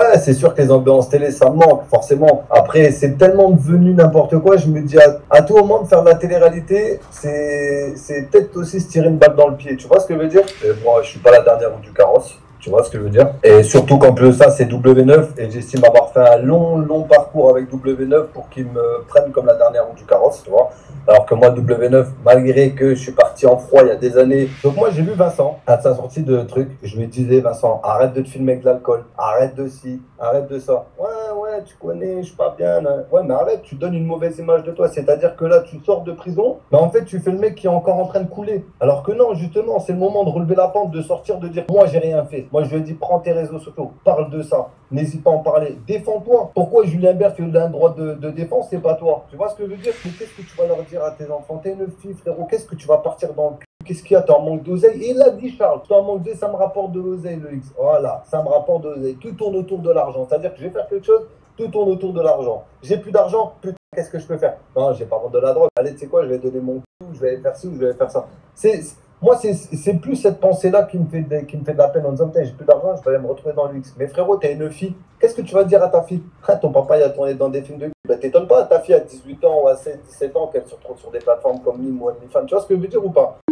Ouais, c'est sûr que les ambiances télé, ça me manque, forcément. Après, c'est tellement devenu n'importe quoi, je me dis à tout moment de faire de la télé-réalité, c'est peut-être aussi se tirer une balle dans le pied. Tu vois ce que je veux dire? Et moi, je suis pas la dernière roue du carrosse. Tu vois ce que je veux dire? Et surtout qu'en plus de ça, c'est W9 et j'estime avoir fait un long parcours avec W9 pour qu'ils me prennent comme la dernière roue du carrosse, tu vois. Alors que moi, W9, malgré que je suis parti en froid il y a des années. Donc moi, j'ai vu Vincent à sa sortie de truc. Je lui disais, Vincent, arrête de te filmer avec de l'alcool. Arrête de ci, arrête de ça. Ouais, tu connais, je suis pas bien. Là. Ouais, mais arrête, tu donnes une mauvaise image de toi. C'est-à-dire que là, tu sors de prison, mais en fait, tu fais le mec qui est encore en train de couler. Alors que non, justement, c'est le moment de relever la pente, de sortir, de dire, moi, j'ai rien fait. Moi, je lui ai dit, prends tes réseaux sociaux, parle de ça. N'hésite pas à en parler. Défends-toi. Pourquoi Julien Bert, il a un droit de défense, c'est pas toi? Tu vois ce que je veux dire? Mais qu'est-ce que tu vas leur dire à tes enfants? T'es une fille, frérot. Qu'est-ce que tu vas partir dans le cul? Qu'est-ce qu'il y a? T'es en manque d'oseille? Et il a dit, Charles, t'es en manque d'oseille, ça me rapporte de l'oseille, le X. Voilà, ça me rapporte de l'oseille. Tout tourne autour de l'argent. C'est-à-dire que je vais faire quelque chose, tout tourne autour de l'argent. J'ai plus d'argent, putain, qu'est-ce que je peux faire? Non, j'ai pas vendre de la drogue. Allez, tu sais quoi, je vais donner mon coup, je vais aller faire ci ou je vais aller faire ça. Moi, c'est plus cette pensée-là qui me fait de la peine en disant, putain, j'ai plus d'argent, je vais aller me retrouver dans le X. Mais frérot, t'es une fille. Qu'est-ce que tu vas dire à ta fille? Ah, ton papa, il a tourné dans des films de cul. Bah, t'étonnes pas à ta fille à 18 ans ou à 16, 17 ans qu'elle se retrouve sur des plateformes comme Mime ou OnlyFans. Tu vois ce que je veux dire ou pas?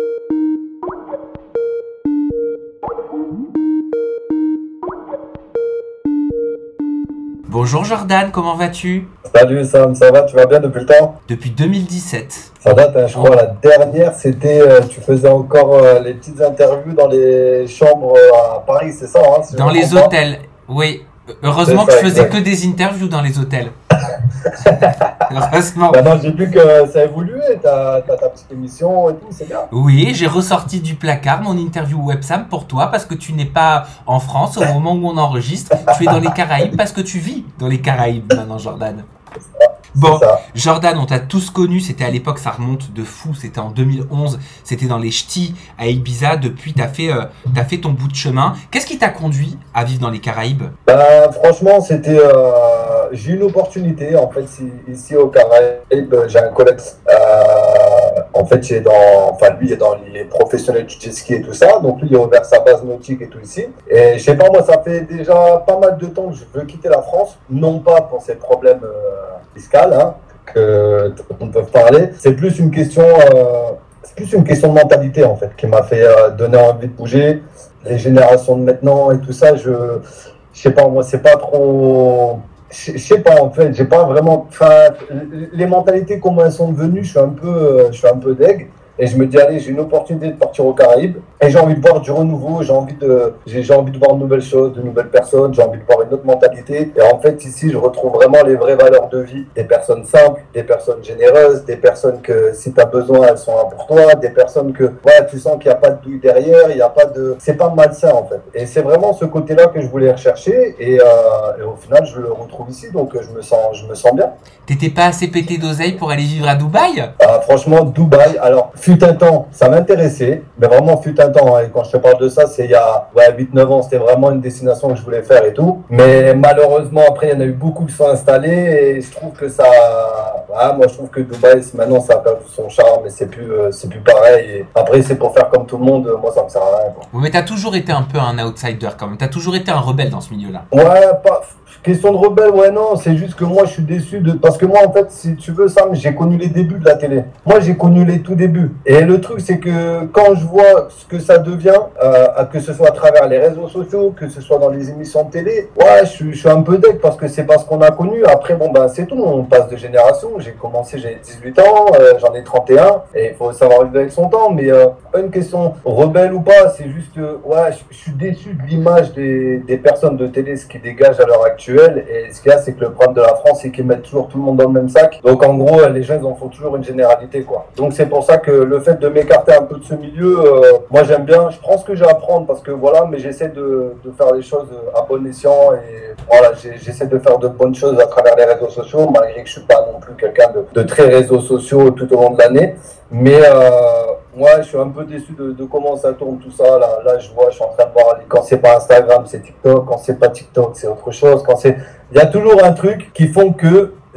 Bonjour Jordan, comment vas-tu? Salut Sam, ça va? Tu vas bien depuis le temps? Depuis 2017. Ça date, hein, je crois. La dernière, c'était, tu faisais encore les petites interviews dans les chambres à Paris, c'est ça hein, Dans les hôtels, oui. Heureusement que je faisais que des interviews dans les hôtels. Heureusement. Maintenant, j'ai vu que ça a évolué, ta petite émission et tout, c'est bien. Oui, j'ai ressorti du placard mon interview Websam pour toi parce que tu n'es pas en France au moment où on enregistre. Tu es dans les Caraïbes parce que tu vis dans les Caraïbes maintenant, Jordan. Bon, Jordan, on t'a tous connu, c'était à l'époque, ça remonte de fou, c'était en 2011, c'était dans les ch'tis à Ibiza, depuis t'as fait ton bout de chemin. Qu'est-ce qui t'a conduit à vivre dans les Caraïbes? Franchement, c'était, j'ai une opportunité, en fait, ici aux Caraïbes, j'ai un collègue, en fait, lui, il est dans les professionnels du jet ski et tout ça, donc lui, il a ouvert sa base nautique et tout ici, et je sais pas, moi, ça fait déjà pas mal de temps que je veux quitter la France, non pas pour ces problèmes fiscaux, hein, que on peut parler, c'est plus une question de mentalité en fait qui m'a fait donner envie de bouger. Les générations de maintenant et tout ça, je sais pas, moi c'est pas trop, je sais pas en fait, j'ai pas vraiment, enfin les mentalités comment elles sont devenues, je suis un peu deg. Et je me dis, allez, j'ai une opportunité de partir aux Caraïbes. Et j'ai envie de voir du renouveau, j'ai envie de voir de nouvelles choses, de nouvelles personnes, j'ai envie de voir une autre mentalité. Et en fait, ici, je retrouve vraiment les vraies valeurs de vie. Des personnes simples, des personnes généreuses, des personnes que si tu as besoin, elles sont là pour toi, des personnes que, voilà, tu sens qu'il n'y a pas de douille derrière, il n'y a pas de, c'est pas malsain, en fait. Et c'est vraiment ce côté-là que je voulais rechercher. Et au final, je le retrouve ici, donc je me sens bien. T'étais pas assez pété d'oseille pour aller vivre à Dubaï? Franchement, Dubaï, alors, fut un temps, ça m'intéressait, mais vraiment fut un temps, hein, et quand je te parle de ça, c'est il y a 8-9 ans, c'était vraiment une destination que je voulais faire et tout, mais malheureusement, après, il y en a eu beaucoup qui sont installés, et je trouve que ça, moi je trouve que Dubaï, maintenant, ça a perdu son charme, et c'est plus pareil, et après, c'est pour faire comme tout le monde, moi, ça me sert à rien, quoi. Oui, mais t'as toujours été un peu un outsider quand même, t'as toujours été un rebelle dans ce milieu-là. Ouais, pas... Question de rebelle, ouais, non, c'est juste que moi je suis déçu parce que moi en fait, si tu veux, Sam, j'ai connu les débuts de la télé. Moi j'ai connu les tout débuts. Et le truc, c'est que quand je vois ce que ça devient, que ce soit à travers les réseaux sociaux, que ce soit dans les émissions de télé, ouais, je suis un peu deck parce que c'est pas ce qu'on a connu. Après, bon, ben c'est tout, on passe de génération. J'ai commencé, j'ai 18 ans, j'en ai 31, et il faut savoir vivre avec son temps. Mais pas une question rebelle ou pas, c'est juste, ouais, je suis déçu de l'image des personnes de télé, ce qui dégage à l'heure actuelle. Et ce qu'il y a, c'est que le problème de la France, c'est qu'ils mettent toujours tout le monde dans le même sac. Donc en gros, les gens, ils en font toujours une généralité, quoi. Donc c'est pour ça que le fait de m'écarter un peu de ce milieu, moi j'aime bien, je prends ce que j'ai à apprendre parce que voilà, mais j'essaie de faire les choses à bon escient et voilà, j'essaie de faire de bonnes choses à travers les réseaux sociaux, malgré que je suis pas non plus quelqu'un de très réseaux sociaux tout au long de l'année. Mais moi, je suis un peu déçu de comment ça tourne tout ça. Là, je vois, je suis en train de voir, quand c'est pas Instagram, c'est TikTok. Quand c'est pas TikTok, c'est autre chose. Il y a toujours un truc qui font que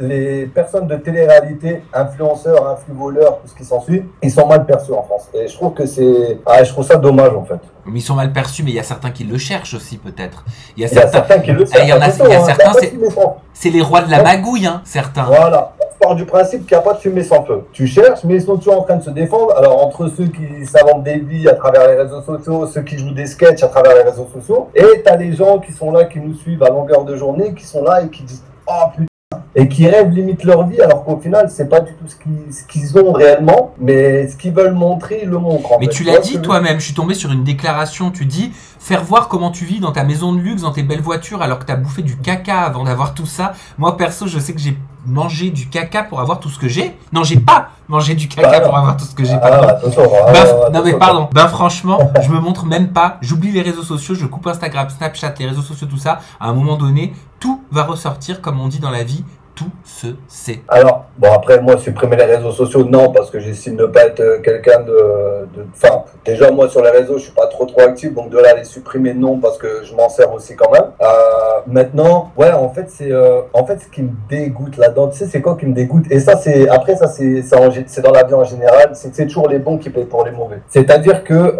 les personnes de télé-réalité, influenceurs, influvoleurs, tout ce qui s'ensuit, ils sont mal perçus en France. Et je trouve que je trouve ça dommage en fait. Mais ils sont mal perçus, mais il y a certains qui le cherchent aussi peut-être. Il y a certains qui le cherchent. Il y a certains, c'est les rois de la magouille, hein, certains. Voilà. Je pars du principe qu'il n'y a pas de fumée sans feu. Tu cherches, mais ils sont toujours en train de se défendre. Alors, entre ceux qui s'inventent des vies à travers les réseaux sociaux, ceux qui jouent des sketchs à travers les réseaux sociaux, et tu as les gens qui sont là, qui nous suivent à longueur de journée, qui sont là et qui disent « Oh putain !» et qui rêvent limite leur vie, alors qu'au final, c'est pas du tout ce qu'ils ont réellement, mais ce qu'ils veulent montrer, ils le montrent. Mais tu l'as dit toi-même, je suis tombé sur une déclaration, tu dis faire voir comment tu vis dans ta maison de luxe, dans tes belles voitures, alors que tu as bouffé du caca avant d'avoir tout ça. Moi, perso, je sais que j'ai mangé du caca pour avoir tout ce que j'ai. Non, j'ai pas mangé du caca pour avoir tout ce que j'ai. Non mais pardon, franchement, je me montre même pas, j'oublie les réseaux sociaux, je coupe Instagram, Snapchat, les réseaux sociaux, tout ça. À un moment donné, tout va ressortir, comme on dit dans la vie. Tout se sait. Alors, bon, après, moi, supprimer les réseaux sociaux, non, parce que j'estime ne pas être quelqu'un Enfin, déjà, moi, sur les réseaux, je suis pas trop actif, donc de là, les supprimer, non, parce que je m'en sers aussi quand même. Maintenant, ouais, en fait, ce qui me dégoûte là-dedans, tu sais, c'est quoi qui me dégoûte? Et ça, c'est dans la vie en général, c'est que c'est toujours les bons qui payent pour les mauvais. C'est-à-dire que,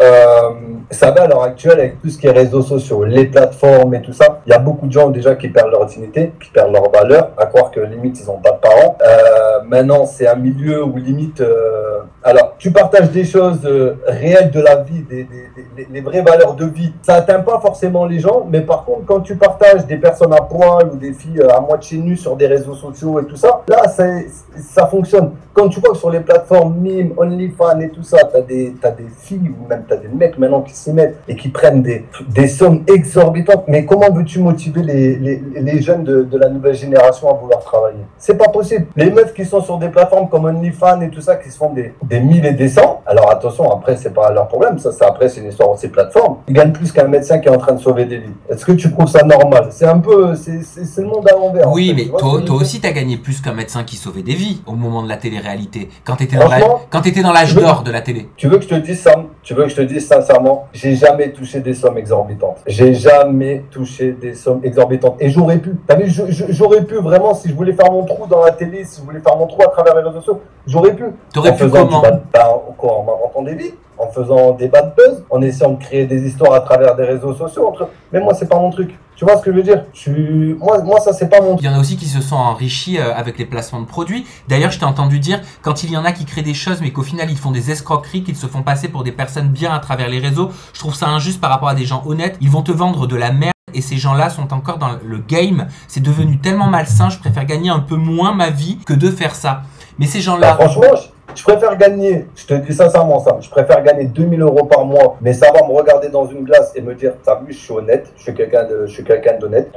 ça va à l'heure actuelle, avec tout ce qui est réseaux sociaux, les plateformes et tout ça, il y a beaucoup de gens déjà qui perdent leur dignité, qui perdent leur valeur, à croire que limite ils n'ont pas de parents. Maintenant c'est un milieu où limite alors tu partages des choses réelles de la vie, les vraies valeurs de vie, ça atteint pas forcément les gens, mais par contre quand tu partages des personnes à poil ou des filles à moitié nues sur des réseaux sociaux et tout ça, là ça fonctionne. Quand tu vois que sur les plateformes Mime, OnlyFans et tout ça, t'as des filles ou même t'as des mecs maintenant qui s'y mettent et qui prennent des sommes exorbitantes, mais comment veux-tu motiver les jeunes de la nouvelle génération à vouloir travailler? C'est pas possible. Les meufs qui sont sur des plateformes comme OnlyFans et tout ça, qui se font des 1000 et des 100, alors attention, après c'est pas leur problème, après c'est une histoire de ces plateformes, ils gagnent plus qu'un médecin qui est en train de sauver des vies. Est-ce que tu trouves ça normal? C'est un peu, c'est le monde à l'envers. Oui, mais toi aussi t'as gagné plus qu'un médecin qui sauvait des vies au moment de la télé-réalité, quand t'étais dans l'âge d'or de la télé. Tu veux que je te dise, Sam, sincèrement, j'ai jamais touché des sommes exorbitantes. J'ai jamais touché des sommes exorbitantes. Et j'aurais pu, t'as vu, j'aurais pu vraiment, si je voulais faire mon trou dans la télé, si je voulais faire mon trou à travers les réseaux sociaux, j'aurais pu. T'aurais pu comment? En m'inventant des vies, en faisant des bad buzz, en essayant de créer des histoires à travers des réseaux sociaux. Mais moi, c'est pas mon truc. Tu vois ce que je veux dire? Moi, ça, c'est pas mon truc. Il y en a aussi qui se sont enrichis avec les placements de produits. D'ailleurs, je t'ai entendu dire, quand il y en a qui créent des choses, mais qu'au final, ils font des escroqueries, qu'ils se font passer pour des personnes bien à travers les réseaux, je trouve ça injuste par rapport à des gens honnêtes. Ils vont te vendre de la merde. Et ces gens-là sont encore dans le game. C'est devenu tellement malsain, je préfère gagner un peu moins ma vie que de faire ça. Mais ces gens-là... franchement, je préfère gagner, je te dis sincèrement ça, je préfère gagner 2000 € par mois, mais ça va me regarder dans une glace et me dire, t'as vu, je suis honnête, je suis quelqu'un d'honnête,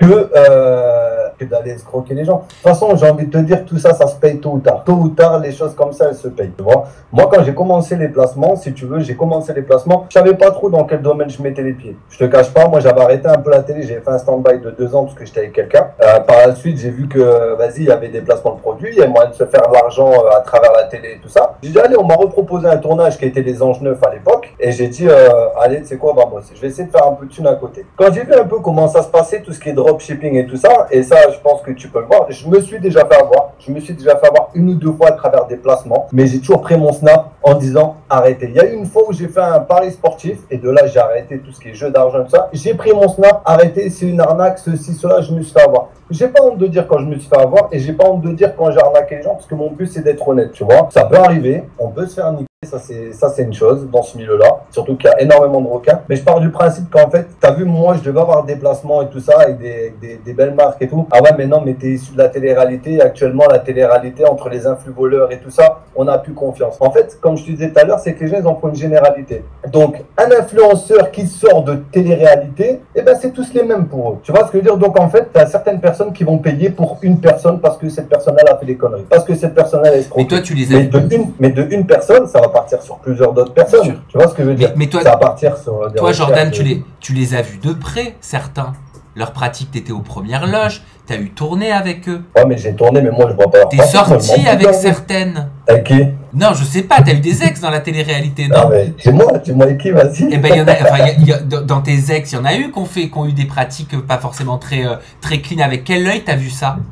que d'aller escroquer les gens. De toute façon, j'ai envie de te dire, tout ça, ça se paye tôt ou tard. Tôt ou tard, les choses comme ça, elles se payent, tu vois. Moi, quand j'ai commencé les placements, si tu veux, je savais pas trop dans quel domaine je mettais les pieds. Je te cache pas, moi, j'avais arrêté un peu la télé, j'ai fait un stand-by de 2 ans parce que j'étais avec quelqu'un. Par la suite, j'ai vu que, il y avait des placements de produits, il y a moyen de se faire de l'argent à travers la télé et tout ça. J'ai dit, allez, on m'a reproposé un tournage qui était les Anges Neufs à l'époque. Et j'ai dit, allez, tu sais quoi, bah, moi, je vais essayer de faire un peu de thune à côté. Quand j'ai vu un peu comment ça se passait, tout ce qui est dropshipping et tout ça, et ça, je pense que tu peux le voir, je me suis déjà fait avoir. Je me suis déjà fait avoir 1 ou 2 fois à travers des placements. Mais j'ai toujours pris mon snap en disant, arrêtez. Il y a eu une fois où j'ai fait un pari sportif. Et de là, j'ai arrêté tout ce qui est jeu d'argent et tout ça. J'ai pris mon snap, arrêtez, c'est une arnaque, ceci, cela, je me suis fait avoir. J'ai pas honte de dire quand je me suis fait avoir et j'ai pas honte de dire quand j'ai arnaqué les gens parce que mon but c'est d'être honnête, tu vois. Ça peut arriver, on peut se faire niquer, ça c'est une chose dans ce milieu-là, surtout qu'il y a énormément de requins. Mais je pars du principe qu'en fait, t'as vu, moi je devais avoir des placements et tout ça avec des belles marques et tout. Ah ouais, mais non, mais t'es issu de la télé-réalité. Actuellement, la télé-réalité entre les influvoleurs et tout ça, on n'a plus confiance. En fait, comme je te disais tout à l'heure, c'est que les gens ils en font une généralité. Donc, un influenceur qui sort de télé-réalité, eh ben c'est tous les mêmes pour eux. Tu vois ce que je veux dire? Donc en fait, t'as certaines personnes qui vont payer pour une personne parce que cette personne-là a fait des conneries, parce que cette personne-là est escroquée. Mais toi, tu les as mais de une personne, ça va partir sur plusieurs d'autres personnes. Tu vois ce que je veux dire? Mais toi, ça va partir sur toi, Jordan, tu les as vus de près, certains. Leur pratique, t'étais aux premières loges, t'as eu tourné avec eux. Ouais, mais j'ai tourné, mais moi je vois pas. T'es sorti avec certaines. Avec qui? Non, je sais pas, t'as eu des ex dans la télé-réalité, non? Non, mais dis-moi avec qui, vas-y. Eh ben, dans tes ex, il y en a eu qui ont eu des pratiques pas forcément très clean. Avec quel œil t'as vu ça?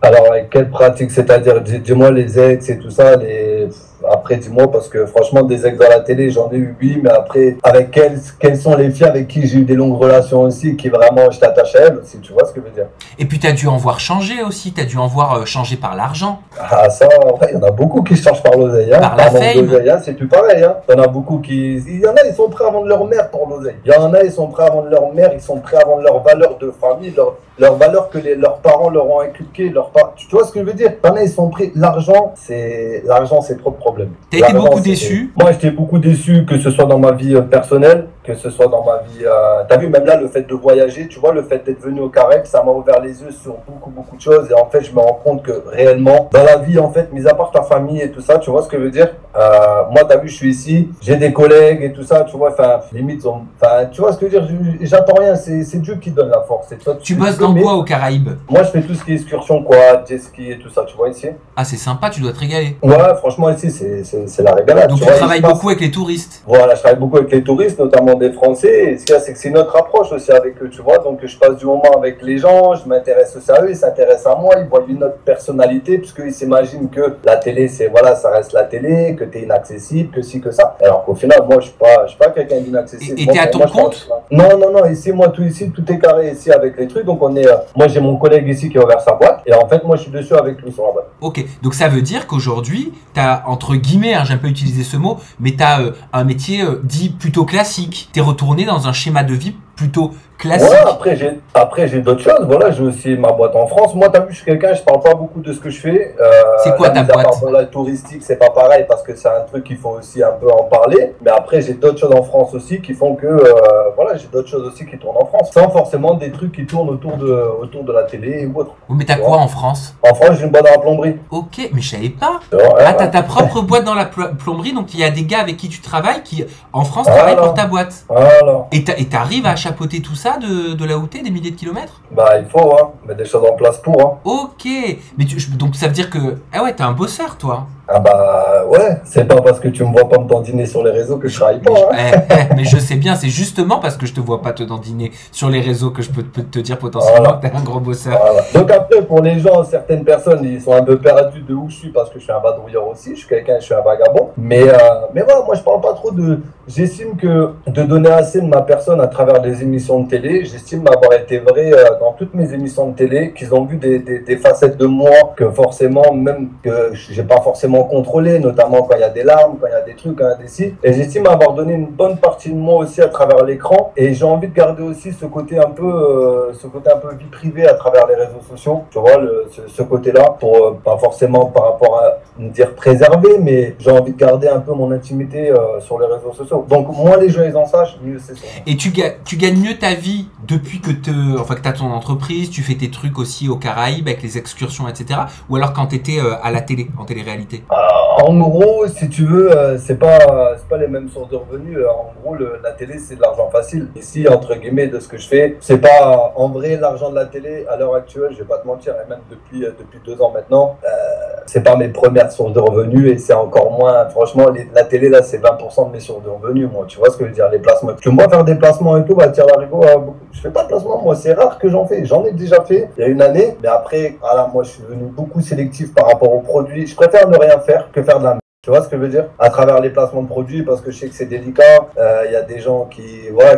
Alors, avec quelle pratique? C'est-à-dire, dis-moi les ex et tout ça, après, dis-moi, parce que franchement, des ex dans la télé, j'en ai eu, oui, mais après, avec quelles sont les filles avec qui j'ai eu des longues relations aussi, qui vraiment, je t'attache à elles aussi, tu vois ce que je veux dire? Et puis, tu as dû en voir changer aussi, tu as dû en voir changer par l'argent. Ah, ça, ouais, il y en a beaucoup qui changent par l'oseille, hein. Par la fame. Hein, c'est plus pareil, hein. Il y en a beaucoup il y en a, ils sont prêts à vendre leur mère pour l'oseille. Il y en a, ils sont prêts à vendre leur mère, ils sont prêts à vendre leur valeur de famille, leur valeur que leurs parents leur ont inculqué, tu vois ce que je veux dire? Il y en a, ils sont prêts, l'argent, c'est trop de problèmes. T'as été beaucoup déçu? Moi, j'étais beaucoup déçu, que ce soit dans ma vie personnelle, que ce soit dans ma vie... T'as vu, même là, le fait de voyager, tu vois, le fait d'être venu au Caraïbes, ça m'a ouvert les yeux sur beaucoup de choses. Et en fait, je me rends compte que réellement, dans la vie, en fait, mis à part ta famille et tout ça, tu vois ce que je veux dire? Moi, t'as vu, je suis ici, j'ai des collègues et tout ça, tu vois, enfin, limite, tu vois ce que je veux dire? J'attends rien, c'est Dieu qui donne la force. Et toi, tu bosses dans quoi au Caraïbes? Moi, je fais tout ce qui est excursion, quoi, jet ski et tout ça, tu vois, ici. Ah, c'est sympa, tu dois te régaler. Ouais, franchement, ici, c'est la régalade. Donc, tu travailles beaucoup avec les touristes? Voilà, je travaille beaucoup avec les touristes, notamment des Français. Et ce qu'il y a, c'est que c'est notre approche aussi avec eux, tu vois. Donc, je passe du moment avec les gens, je m'intéresse aussi à eux, ils s'intéressent à moi, ils voient une autre personnalité, puisqu'ils s'imaginent que la télé, ça reste la télé, que t'es inaccessible, que ci, que ça. Alors qu'au final, moi, je suis pas quelqu'un d'inaccessible. Et t'es à ton compte? Non, ici, tout est carré ici avec les trucs. Donc, moi, j'ai mon collègue ici qui a ouvert sa boîte. Et en fait, moi, je suis dessus avec lui sur la boîte. Ok, donc ça veut dire qu'aujourd'hui, t'as, entre guillemets, hein, j'aime pas utiliser ce mot, mais t'as un métier dit plutôt classique. T'es retourné dans un schéma de vie plutôt classique. Ouais, après j'ai d'autres choses. Voilà, j'ai aussi ma boîte en France. Moi, t'as vu, je suis quelqu'un, je parle pas beaucoup de ce que je fais. C'est quoi ta boîte? Bon, la touristique, c'est pas pareil parce que c'est un truc qu'il faut aussi un peu en parler. Mais après, j'ai d'autres choses en France aussi qui font que, j'ai d'autres choses aussi qui tournent en France. Sans forcément des trucs qui tournent autour de la télé ou autre. Oui, mais t'as quoi en France? En France, j'ai une boîte dans la plomberie. Ok, mais je savais pas. Ouais, t'as ta propre boîte dans la plomberie, donc il y a des gars avec qui tu travailles qui, en France, travaillent pour ta boîte. Voilà. Et t'arrives à chapeauter tout ça de là où t'es, des milliers de kilomètres? Bah, il faut, mettre des choses en place pour, Ok, mais donc ça veut dire que, ah ouais, t'es un bosseur, toi. Ah bah ouais, c'est pas parce que tu me vois pas me dandiner sur les réseaux que je travaille pas. Mais je sais bien, c'est justement parce que je te vois pas te dandiner sur les réseaux que je peux te dire potentiellement que t'es un gros bosseur. Voilà. Donc après, pour les gens, certaines personnes, ils sont un peu perdus de où je suis parce que je suis un vadrouilleur aussi, je suis un vagabond. Mais voilà, moi je parle pas trop de... J'estime que de donner assez de ma personne à travers des émissions de télé, j'estime m'avoir été vrai dans toutes mes émissions de télé, qu'ils ont vu des facettes de moi que forcément, même que j'ai pas forcément contrôlé, notamment quand il y a des larmes, quand il y a des trucs, des sites. Et j'estime avoir donné une bonne partie de moi aussi à travers l'écran. Et j'ai envie de garder aussi ce côté un peu vie privée à travers les réseaux sociaux. Tu vois, ce côté-là, pour pas forcément par rapport à me dire préserver, mais j'ai envie de garder un peu mon intimité sur les réseaux sociaux. Donc moins les gens ils en sachent, mieux c'est ça. Et tu gagnes mieux ta vie depuis que t'as ton entreprise, tu fais tes trucs aussi aux Caraïbes avec les excursions, etc. Ou alors quand t'étais à la télé, en télé-réalité? En gros, si tu veux, c'est pas les mêmes sources de revenus. En gros, la télé, c'est de l'argent facile. Ici, entre guillemets, de ce que je fais, c'est pas en vrai l'argent de la télé à l'heure actuelle. Je vais pas te mentir, et même depuis 2 ans maintenant, c'est pas mes premières sources de revenus et c'est encore moins. Franchement, la télé là, c'est 20% de mes sources de revenus. Moi, tu vois ce que je veux dire, les placements. Tu me vois faire des placements et tout, bah tiens l'arigot. Je fais pas de placement, moi, c'est rare que j'en fais. J'en ai déjà fait il y a une année, mais après, voilà, moi, je suis devenu beaucoup sélectif par rapport aux produits. Je préfère ne rien faire que faire de la merde. Tu vois ce que je veux dire? À travers les placements de produits, parce que je sais que c'est délicat. Il y a des gens qui,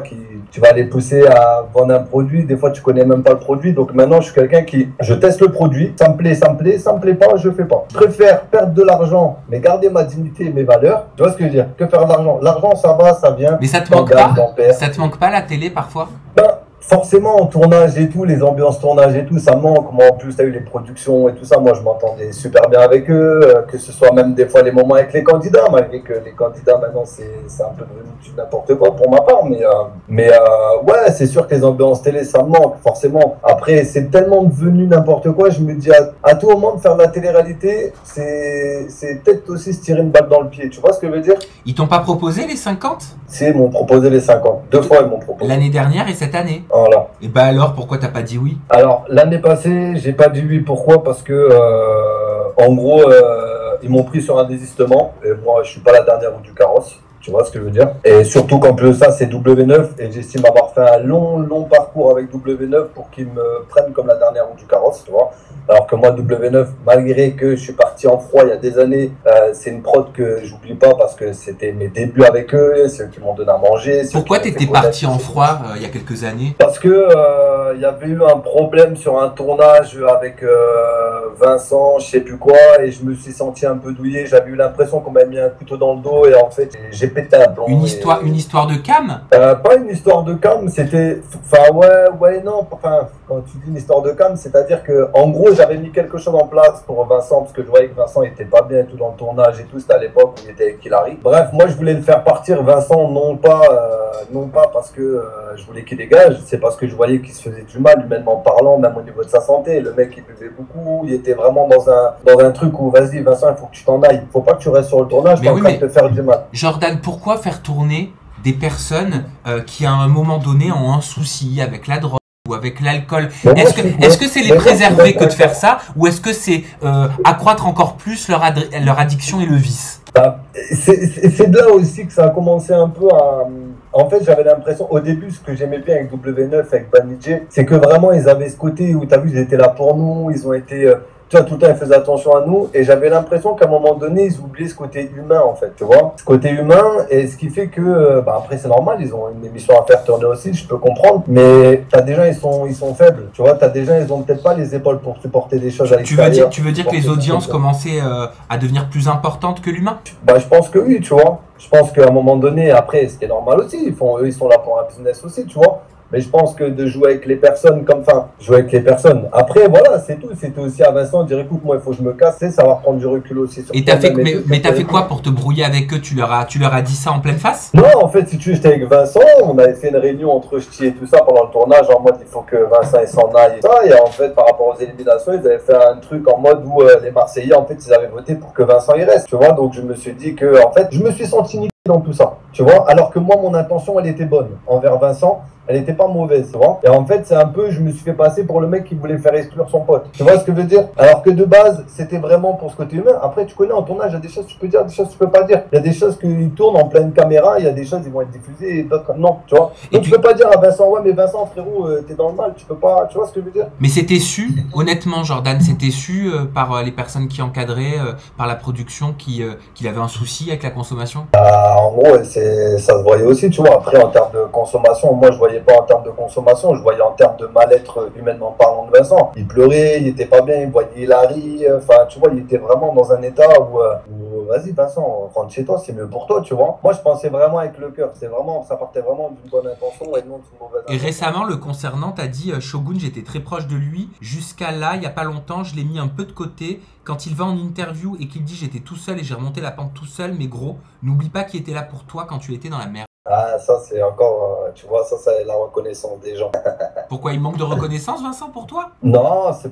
tu vas les pousser à vendre un produit. Des fois, tu connais même pas le produit. Donc maintenant, je suis quelqu'un je teste le produit. Ça me plaît, ça me plaît pas, je fais pas. Je préfère perdre de l'argent, mais garder ma dignité et mes valeurs. Tu vois ce que je veux dire? Que faire de l'argent. L'argent, ça va, ça vient. Mais ça te manque pas? Ça te manque pas la télé parfois? Forcément, en tournage et tout, les ambiances tournage et tout, ça manque. Moi, en plus, tu as eu les productions et tout ça. Moi, je m'entendais super bien avec eux. Que ce soit même des fois les moments avec les candidats, malgré que les candidats, maintenant, c'est un peu devenu du n'importe quoi pour ma part. Mais ouais, c'est sûr que les ambiances télé, ça me manque, forcément. Après, c'est tellement devenu n'importe quoi. Je me dis, à tout moment, de faire de la télé-réalité, c'est peut-être aussi se tirer une balle dans le pied. Tu vois ce que je veux dire? Ils t'ont pas proposé les 50? Si, ils m'ont proposé les 50. 2 fois, ils m'ont proposé. L'année dernière et cette année? Voilà. Et bah alors, pourquoi t'as pas dit oui? Alors, l'année passée, j'ai pas dit oui. Pourquoi? Parce que, en gros, ils m'ont pris sur un désistement. Et moi, je suis pas la dernière roue du carrosse. Tu vois ce que je veux dire? Et surtout qu'en plus de ça, c'est W9 et j'estime avoir fait un long parcours avec W9 pour qu'ils me prennent comme la dernière roue du carrosse, tu vois. Alors que moi, W9, malgré que je suis parti en froid il y a des années, c'est une prod que j'oublie pas parce que c'était mes débuts avec eux, c'est eux qui m'ont donné à manger. Pourquoi t'étais parti en froid il y a quelques années? Parce que il y avait eu un problème sur un tournage avec Vincent, je sais plus quoi, et je me suis senti un peu douillé. J'avais eu l'impression qu'on m'avait mis un couteau dans le dos et en fait j'ai pété un plomb. Une histoire de cam? Pas une histoire de cam, c'était, enfin ouais non, enfin quand tu dis une histoire de cam, c'est-à-dire que en gros j'avais mis quelque chose en place pour Vincent parce que je voyais que Vincent était pas bien et tout dans le tournage et tout, c'était à l'époque où il était avec Hilary. Bref, moi je voulais le faire partir Vincent non pas parce que je voulais qu'il dégage, c'est parce que je voyais qu'il se faisait du mal humainement parlant, même au niveau de sa santé. Le mec il buvait beaucoup, il était vraiment dans un truc où vas-y Vincent, il faut que tu t'en ailles, faut pas que tu restes sur le tournage, t'es en train de te faire du mal. Jordan, pourquoi faire tourner des personnes qui à un moment donné ont un souci avec la drogue ou avec l'alcool? Est-ce que c'est les préserver que de faire ça, ou est-ce que c'est accroître encore plus leur addiction et le vice? C'est de là aussi que ça a commencé un peu à... En fait, j'avais l'impression, au début, ce que j'aimais bien avec W9, avec Banijé, c'est que vraiment, ils avaient ce côté où, tu as vu, ils étaient là pour nous, ils ont été... tu vois, tout le temps, ils faisaient attention à nous, et j'avais l'impression qu'à un moment donné, ils oubliaient ce côté humain, en fait, tu vois. Ce côté humain, et ce qui fait que, après, c'est normal, ils ont une émission à faire tourner aussi, je peux comprendre, mais t'as des gens, ils sont faibles, tu vois, t'as des gens, ils ont peut-être pas les épaules pour supporter des choses à l'extérieur. Tu veux dire que les audiences commençaient à devenir plus importantes que l'humain? Je pense que oui, tu vois. Je pense qu'à un moment donné, après, ce qui est normal aussi, eux, ils sont là pour un business aussi, tu vois. Mais je pense que de jouer avec les personnes jouer avec les personnes. Après, voilà, c'est tout. C'était aussi à Vincent de dire, écoute, moi, il faut que je me casse, ça va prendre du recul aussi. Et mais t'as fait quoi pour te brouiller avec eux? Tu leur as dit ça en pleine face? Non, en fait, si tu veux, j'étais avec Vincent, on avait fait une réunion entre Ch'ti et tout ça pendant le tournage, en mode, il faut que Vincent, il s'en aille et ça. Et en fait, par rapport aux éliminations, ils avaient fait un truc en mode où les Marseillais, en fait, ils avaient voté pour que Vincent y reste, tu vois. Donc, je me suis dit que, en fait, je me suis senti niqué dans tout ça, tu vois. Alors que moi, mon intention, elle était bonne envers Vincent. Elle n'était pas mauvaise, tu vois. Et en fait, c'est un peu, je me suis fait passer pour le mec qui voulait faire exclure son pote. Tu vois ce que je veux dire? Alors que de base, c'était vraiment pour ce côté humain. Après, tu connais, en tournage, il y a des choses que tu peux dire, des choses que tu peux pas dire. Il y a des choses qui tournent en pleine caméra, il y a des choses qui vont être diffusées et d'autres non, tu vois. Donc tu peux pas dire à Vincent, ouais, mais Vincent, frérot, t'es dans le mal, tu peux pas, tu vois ce que je veux dire? Mais c'était su, honnêtement, Jordan, c'était su par les personnes qui encadraient, par la production, qu'il avait un souci avec la consommation? En gros, ça se voyait aussi, tu vois. Après, en termes de consommation, moi, je voyais pas en termes de consommation, je voyais en termes de mal-être humainement parlant de Vincent. Il pleurait, il était pas bien, il voyait Hilary, enfin, tu vois, il était vraiment dans un état où vas-y, Vincent, rentre chez toi, c'est mieux pour toi, tu vois. Moi, je pensais vraiment avec le cœur, ça partait vraiment d'une bonne intention et non d'une mauvaise intention. Et récemment, le concernant, t'as dit, Shogun, j'étais très proche de lui, jusqu'à là, il y a pas longtemps, je l'ai mis un peu de côté. Quand il va en interview et qu'il dit j'étais tout seul et j'ai remonté la pente tout seul, mais gros, n'oublie pas qu'il était là pour toi quand tu étais dans la merde. Ah, ça c'est encore, tu vois, ça c'est la reconnaissance des gens. Pourquoi il manque de reconnaissance, Vincent, pour toi? Non, c'est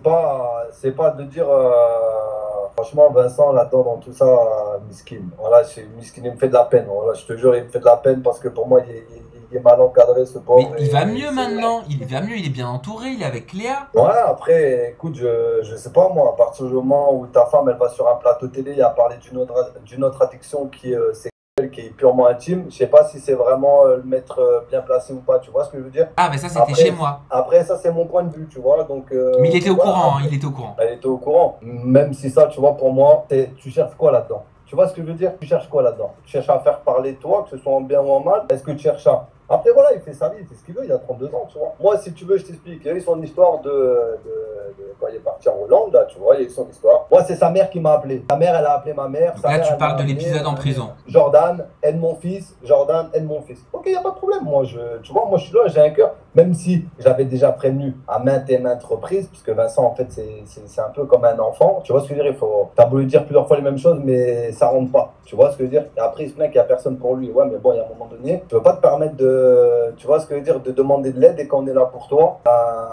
pas de dire, franchement, Vincent, là-dedans, dans tout ça, miskin. Voilà, miskin, il me fait de la peine. Voilà, je te jure, il me fait de la peine parce que pour moi, il est mal encadré, ce pauvre. Mais il va mieux maintenant, il va mieux, il est bien entouré, il est avec Léa. Ouais, après, écoute, je sais pas, moi, à partir du moment où ta femme, elle va sur un plateau télé à parler d'une autre addiction qui est qui est purement intime, je sais pas si c'est vraiment le mettre bien placé ou pas, tu vois ce que je veux dire? Ah, mais ça c'était chez moi. Après, ça c'est mon point de vue, tu vois, donc... mais il était au courant, il était au courant. Elle était au courant, même si ça, tu vois, pour moi, tu cherches quoi là-dedans? Tu vois ce que je veux dire? Tu cherches quoi là-dedans? Tu cherches à faire parler de toi, que ce soit en bien ou en mal? Est-ce que tu cherches à... Après, voilà, il fait sa vie, il fait ce qu'il veut, il a 32 ans, tu vois. Moi, si tu veux, je t'explique. Il y a eu son histoire de quand il est parti en Hollande, là, tu vois, il y a eu son histoire. Moi, c'est sa mère qui m'a appelé. Sa mère, elle a appelé ma mère. Donc là, tu parles de l'épisode en prison. Jordan, aide mon fils. Jordan, aide mon fils. Ok, il n'y a pas de problème. Moi, tu vois, moi, je suis là, j'ai un cœur. Même si j'avais déjà prévenu à maintes et maintes reprises, puisque Vincent, en fait, c'est un peu comme un enfant. Tu vois ce que je veux dire? T'as beau lui dire plusieurs fois les mêmes choses, mais ça rentre pas. Tu vois ce que je veux dire? Et après, il se plaint qu'il n'y a personne pour lui. Ouais, mais bon, il y a un moment donné, tu peux pas te permettre tu vois ce que je veux dire, de demander de l'aide et qu'on est là pour toi.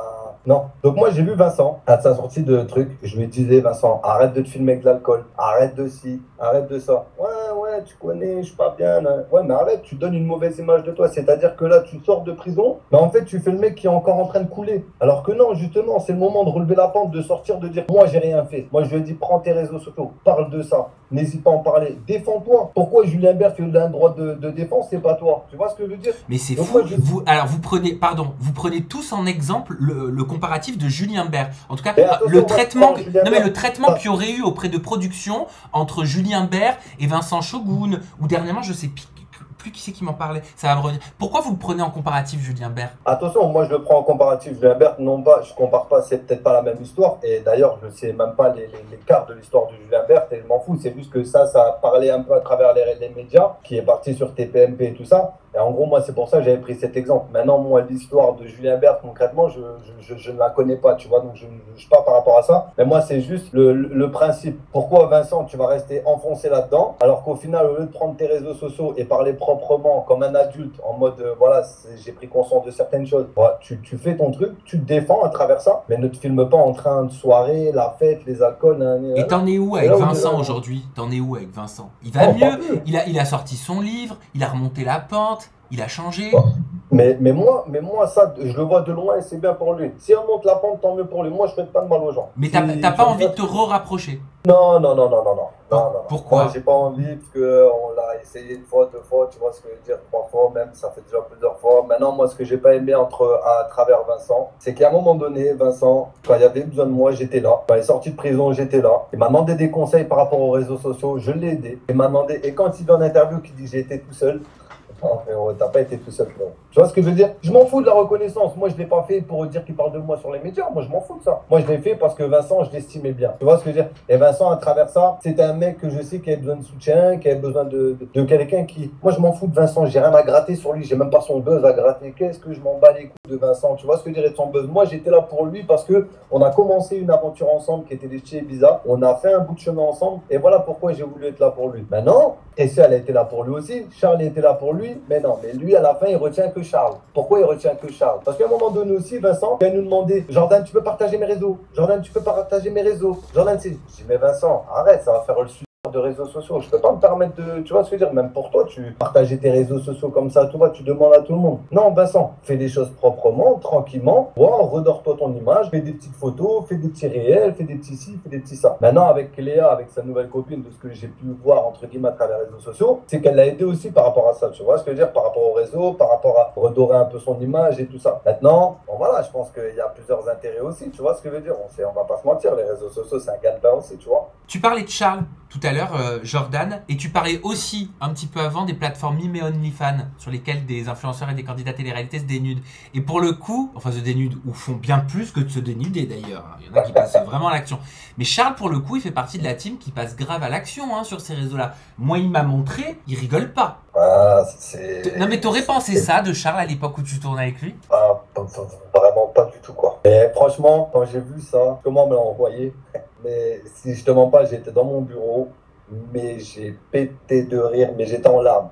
Non. Donc moi j'ai vu Vincent à sa sortie de truc. Je lui disais Vincent, arrête de te filmer avec de l'alcool, arrête de ci, arrête de ça. Ouais, tu connais, je suis pas bien. Là. Ouais, mais arrête, tu donnes une mauvaise image de toi. C'est-à-dire que là tu sors de prison, mais en fait tu fais le mec qui est encore en train de couler. Alors que non, justement, c'est le moment de relever la pente, de sortir, de dire moi j'ai rien fait. Moi je lui ai dit prends tes réseaux sociaux, parle de ça, n'hésite pas à en parler, défends-toi. Pourquoi Julien Bert il a un droit de défense, c'est pas toi. Tu vois ce que je veux dire? Mais c'est fou. Alors vous prenez tous en exemple le comparatif de Julien Bert. En tout cas, le traitement qu'il y aurait eu auprès de production entre Julien Bert et Vincent Shogun, ou dernièrement, je sais plus qui c'est qui m'en parlait. Ça va me revenir. Pourquoi vous le prenez en comparatif, Julien Bert? Attention, moi je le prends en comparatif. Julien Bert, non pas, je compare pas, c'est peut-être pas la même histoire. Et d'ailleurs, je sais même pas les quarts de l'histoire de Julien Bert et je m'en fous. C'est juste que ça a parlé un peu à travers les médias, qui est parti sur TPMP et tout ça. Et en gros, moi, c'est pour ça que j'avais pris cet exemple. Maintenant, moi, l'histoire de Julien Bert, concrètement, je ne la connais pas, tu vois, donc je ne juge pas par rapport à ça. Mais moi, c'est juste le principe. Pourquoi, Vincent, tu vas rester enfoncé là-dedans, alors qu'au final, au lieu de prendre tes réseaux sociaux et parler proprement, comme un adulte, en mode, voilà, j'ai pris conscience de certaines choses, voilà, tu fais ton truc, tu te défends à travers ça, mais ne te filme pas en train de soirée, la fête, les alcools. Et t'en es où avec Vincent aujourd'hui? T'en es où avec Vincent? Il va mieux, il a sorti son livre, il a remonté la pente. Il a changé. Mais moi, ça, je le vois de loin et c'est bien pour lui. Si on monte la pente, tant mieux pour lui. Moi, je ne fais pas de mal aux gens. Mais t'as pas envie de te rapprocher? Non. Pourquoi? Moi, j'ai pas envie parce qu'on l'a essayé une fois, deux fois, tu vois ce que je veux dire, trois fois même, ça fait déjà plusieurs fois. Maintenant, moi, ce que j'ai pas aimé à travers Vincent, c'est qu'à un moment donné, Vincent, quand il y avait besoin de moi, j'étais là. Quand il est sorti de prison, j'étais là. Il m'a demandé des conseils par rapport aux réseaux sociaux, je l'ai aidé. Il m'a demandé, et quand il vient en interview, qui dit que j'ai été tout seul, non, frérot, t'as pas été tout seul, frérot. Tu vois ce que je veux dire? Je m'en fous de la reconnaissance. Moi, je l'ai pas fait pour dire qu'il parle de moi sur les médias. Moi, je m'en fous de ça. Moi, je l'ai fait parce que Vincent, je l'estimais bien. Tu vois ce que je veux dire? Et Vincent, à travers ça, c'était un mec que je sais qui avait besoin de soutien, qui avait besoin de quelqu'un qui... Moi, je m'en fous de Vincent. J'ai rien à gratter sur lui. J'ai même pas son buzz à gratter. Qu'est-ce que je m'en bats les couilles de Vincent? Tu vois ce que je veux dire de son buzz? Moi, j'étais là pour lui parce que on a commencé une aventure ensemble qui était les Chez Ibiza. On a fait un bout de chemin ensemble. Et voilà pourquoi j'ai voulu être là pour lui. Maintenant, Tessia, elle a été là pour lui aussi. Charles était là pour lui. Mais non, mais lui, à la fin, il retient que Charles. Pourquoi il retient que Charles? Parce qu'à un moment donné aussi, Vincent, il vient nous demander, Jordan, tu peux partager mes réseaux? Jordan, tu peux partager mes réseaux? Jordan, c'est... Je dis, mais Vincent, arrête, ça va faire le sujet de réseaux sociaux. Je peux pas me permettre de... Tu vois ce que je veux dire? Même pour toi, tu partages tes réseaux sociaux comme ça, tu vois, tu demandes à tout le monde. Non, Vincent, fais les choses proprement, tranquillement. Wow, redore-toi ton image, fais des petites photos, fais des petits réels, fais des petits ci, fais des petits ça. Maintenant, avec Léa, avec sa nouvelle copine, de ce que j'ai pu voir, entre guillemets, à travers les réseaux sociaux, c'est qu'elle l'a aidé aussi par rapport à ça. Tu vois ce que je veux dire? Par rapport au réseau, par rapport à redorer un peu son image et tout ça. Maintenant, bon voilà, je pense qu'il y a plusieurs intérêts aussi. Tu vois ce que je veux dire? On va pas se mentir, les réseaux sociaux, c'est un gagne-pain aussi, tu vois. Tu parlais de Charles tout à l'heure, Jordan, et tu parlais aussi un petit peu avant des plateformes Mime et OnlyFans sur lesquelles des influenceurs et des candidats télé-réalité se dénudent. Et pour le coup, enfin se dénudent ou font bien plus que de se dénuder d'ailleurs. Il y en a qui passent vraiment à l'action. Mais Charles, pour le coup, il fait partie de la team qui passe grave à l'action sur ces réseaux-là. Moi, il m'a montré, il rigole pas. Non mais t'aurais pensé ça de Charles à l'époque où tu tournais avec lui? Vraiment pas du tout quoi. Et franchement, quand j'ai vu ça, comment me l'a envoyé? Mais si je te mens pas, j'étais dans mon bureau, mais j'ai pété de rire, mais j'étais en larmes.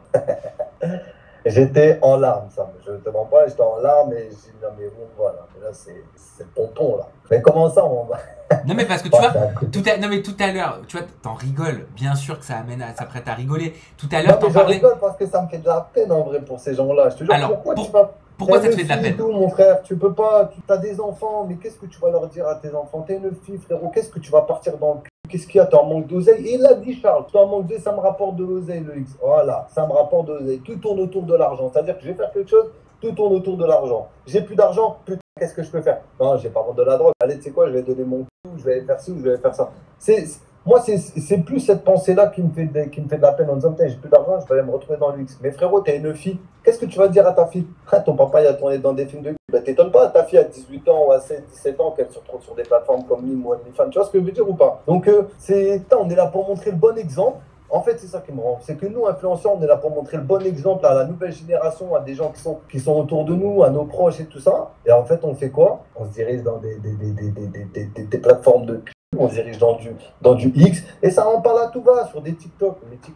J'étais en larmes, ça. Je te mens pas, j'étais en larmes et j'ai dit non mais bon voilà, mais là c'est le tonton là. Mais comment ça on va... Non mais parce que tu vois, tout à l'heure, tu vois, t'en rigoles. Bien sûr que ça prête à rigoler. Tout à l'heure, t'en parlais. Je rigole parce que ça me fait de la peine en vrai pour ces gens-là. Je te jure. Alors, pourquoi ça te fait de la peine? Tout, mon frère, tu peux pas. Tu as des enfants, mais qu'est-ce que tu vas leur dire à tes enfants? T'es une fille, frérot. Qu'est-ce que tu vas partir dans le cul? Qu'est-ce qu'il y a? T'es en manque d'oseille. Et il l'a dit, Charles. T'es en manque d'oseille, ça me rapporte de l'oseille, le X. Voilà, ça me rapporte de l'oseille. Tout tourne autour de l'argent. C'est-à-dire que je vais faire quelque chose, tout tourne autour de l'argent. J'ai plus d'argent, putain, qu'est-ce que je peux faire? Non, je vais pas vendre de la drogue. Allez, tu sais quoi, je vais donner mon cul, je vais faire ci ou je vais faire ça. Moi, c'est plus cette pensée-là qui me fait de la peine en disant, putain, j'ai plus d'argent, je vais aller me retrouver dans l'UX. Mais frérot, t'es une fille. Qu'est-ce que tu vas dire à ta fille? Ton papa, il a tourné dans des films de cul. Bah, t'étonnes pas à ta fille à 18 ans ou à 16, 17 ans qu'elle se retrouve sur des plateformes comme Mime ou OnlyFans. Tu vois ce que je veux dire ou pas? Donc, on est là pour montrer le bon exemple. En fait, c'est ça qui me rend. C'est que nous, influenceurs, on est là pour montrer le bon exemple à la nouvelle génération, à des gens qui sont autour de nous, à nos proches et tout ça. Et en fait, on fait quoi? On se dirige dans des plateformes de cul. on se dirige dans du X, et ça en parle à tout va sur des TikTok.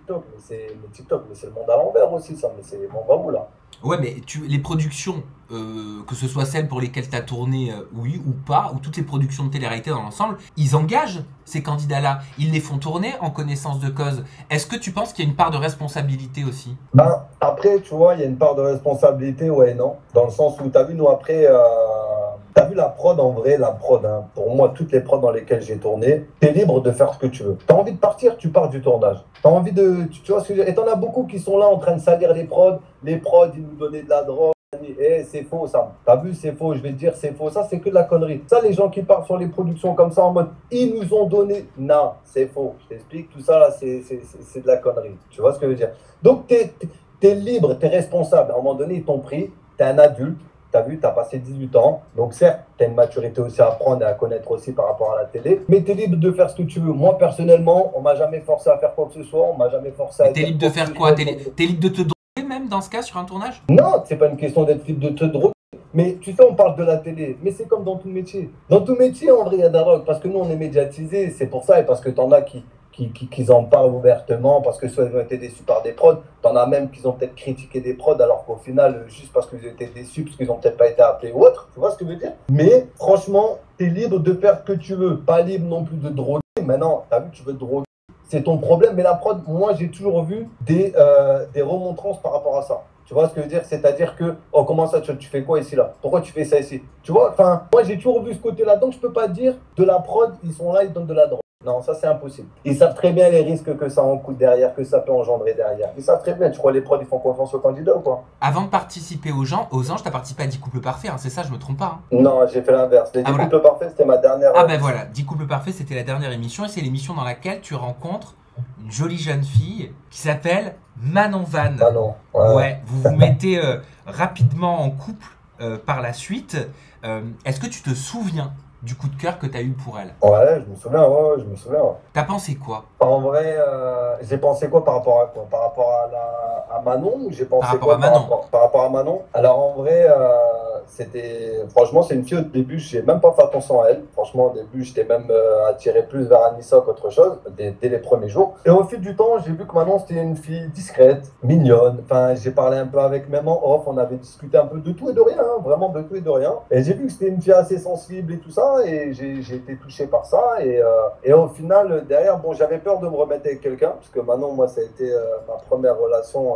Mais c'est le monde à l'envers aussi, ça. Mais c'est bon, va où là? Ouais, mais les productions, que ce soit celles pour lesquelles tu as tourné, oui ou pas, ou toutes les productions de télé-réalité dans l'ensemble, ils engagent ces candidats-là. Ils les font tourner en connaissance de cause. Est-ce que tu penses qu'il y a une part de responsabilité aussi? Ben, après, tu vois, il y a une part de responsabilité, ouais et non. Dans le sens où, t'as vu, nous, après, t'as vu la prod, en vrai, la prod, hein, pour moi, toutes les prods dans lesquelles j'ai tourné, t'es libre de faire ce que tu veux. T'as envie de partir, tu pars du tournage. T'as envie de... Tu vois ce que je veux dire? Et t'en as beaucoup qui sont là en train de salir les prods. Les prods, ils nous donnaient de la drogue. Eh, c'est faux ça. T'as vu, c'est faux, je vais te dire, c'est faux. Ça, c'est que de la connerie. Ça, les gens qui partent sur les productions comme ça en mode, ils nous ont donné. Non, c'est faux. Je t'explique, tout ça, là, c'est de la connerie. Tu vois ce que je veux dire? Donc, t'es libre, t'es responsable. À un moment donné, ils t'ont pris, t'es un adulte. T'as vu, t'as passé 18 ans. Donc, certes, t'as une maturité aussi à apprendre et à connaître aussi par rapport à la télé. Mais t'es libre de faire ce que tu veux. Moi, personnellement, on m'a jamais forcé à faire quoi que ce soit. On m'a jamais forcé à. T'es libre de faire quoi? T'es libre de te droguer même dans ce cas sur un tournage? Non, c'est pas une question d'être libre de te droguer. Mais tu sais, on parle de la télé, mais c'est comme dans tout métier. Dans tout métier, en vrai, il y a de la drogue, parce que nous, on est médiatisés, c'est pour ça, et parce que t'en as qui en parlent ouvertement, parce que soit ils ont été déçus par des prods, t'en as même qui ont peut-être critiqué des prods, alors qu'au final, juste parce qu'ils ont été déçus, parce qu'ils ont peut-être pas été appelés ou autre, tu vois ce que je veux dire? Mais franchement, t'es libre de faire ce que tu veux, pas libre non plus de droguer. Maintenant, t'as vu, tu veux te droguer, c'est ton problème, mais la prod, moi, j'ai toujours vu des remontrances par rapport à ça. Tu vois ce que je veux dire? C'est-à-dire que, oh, comment ça, tu fais quoi ici, là? Pourquoi tu fais ça ici? Tu vois, enfin, moi, j'ai toujours vu ce côté-là. Donc, je peux pas dire de la prod, ils sont là, ils donnent de la drogue. Non, ça, c'est impossible. Ils savent très bien les risques que ça en coûte derrière, que ça peut engendrer derrière. Ils savent très bien. Tu crois les prods, ils font confiance aux candidats ou quoi? Avant de participer aux Anges, t'as participé à 10 couples parfaits, hein, c'est ça, je me trompe pas. Hein. Non, j'ai fait l'inverse. Les 10 couples parfaits, c'était ma dernière. Ah, ben voilà, 10 couples parfaits, c'était la dernière émission, et c'est l'émission dans laquelle tu rencontres une jolie jeune fille qui s'appelle Manon Van. Manon, ouais, vous vous mettez rapidement en couple par la suite. Est-ce que tu te souviens du coup de cœur que tu as eu pour elle? Ouais, je me souviens, je me souviens. T'as pensé quoi? En vrai, j'ai pensé quoi par rapport à quoi? Par rapport à Manon ou j'ai pensé par rapport quoi à Manon. Par rapport à Manon? Alors en vrai, franchement, c'est une fille au début, j'ai même pas fait attention à elle. Franchement, au début, j'étais même attiré plus vers Anissa qu'autre chose, dès les premiers jours. Et au fil du temps, j'ai vu que Manon, c'était une fille discrète, mignonne. Enfin, j'ai parlé un peu avec même en off, on avait discuté un peu de tout et de rien, hein, vraiment de tout et de rien. Et j'ai vu que c'était une fille assez sensible et tout ça, et j'ai été touché par ça. Et au final, derrière, bon, j'avais peur de me remettre avec quelqu'un, parce que Manon, moi, ça a été ma première relation.